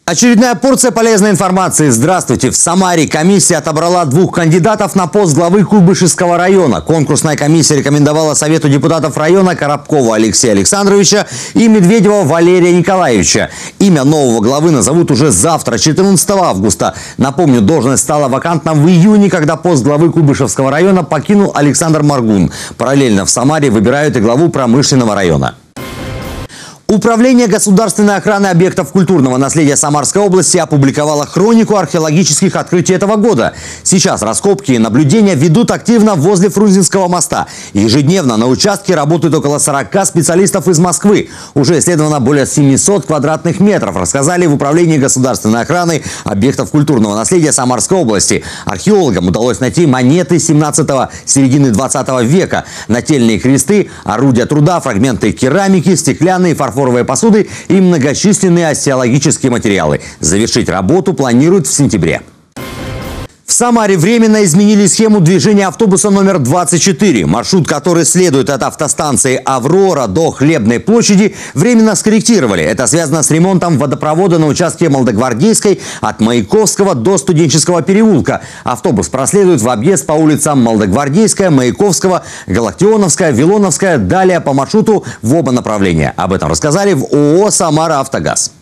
Очередная порция полезной информации. Здравствуйте. В Самаре комиссия отобрала 2 кандидатов на пост главы Куйбышевского района. Конкурсная комиссия рекомендовала Совету депутатов района Коробкова Алексея Александровича и Медведева Валерия Николаевича. Имя нового главы назовут уже завтра, 14 августа. Напомню, должность стала вакантна в июне, когда пост главы Куйбышевского района покинул Александр Маргун. Параллельно в Самаре выбирают и главу промышленного района. Управление государственной охраны объектов культурного наследия Самарской области опубликовало хронику археологических открытий этого года. Сейчас раскопки и наблюдения ведут активно возле Фрунзенского моста. Ежедневно на участке работают около 40 специалистов из Москвы. Уже исследовано более 700 квадратных метров, рассказали в Управлении государственной охраны объектов культурного наследия Самарской области. Археологам удалось найти монеты 17-го, середины 20 века, нательные кресты, орудия труда, фрагменты керамики, стеклянные, фарфоровые посуды и многочисленные остеологические материалы. Завершить работу планируют в сентябре. В Самаре временно изменили схему движения автобуса номер 24. Маршрут, который следует от автостанции «Аврора» до Хлебной площади, временно скорректировали. Это связано с ремонтом водопровода на участке Молодогвардейской от Маяковского до Студенческого переулка. Автобус проследует в объезд по улицам Молодогвардейская, Маяковского, Галактионовская, Вилоновская, далее по маршруту в оба направления. Об этом рассказали в ООО «Самара-Автогаз».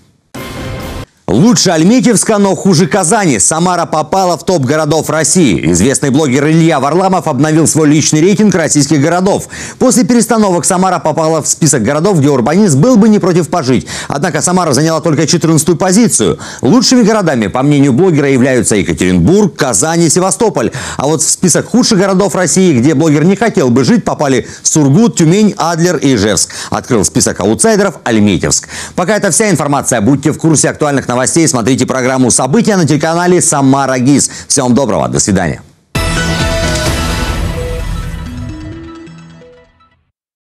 Лучше Альметьевска, но хуже Казани. Самара попала в топ городов России. Известный блогер Илья Варламов обновил свой личный рейтинг российских городов. После перестановок Самара попала в список городов, где урбанист был бы не против пожить. Однако Самара заняла только 14-ю позицию. Лучшими городами, по мнению блогера, являются Екатеринбург, Казань и Севастополь. А вот в список худших городов России, где блогер не хотел бы жить, попали Сургут, Тюмень, Адлер и Ижевск. Открыл список аутсайдеров Альметьевск. Пока это вся информация. Будьте в курсе актуальных новостей. Смотрите программу «События» на телеканале «Самара ГИС». Всем доброго. До свидания.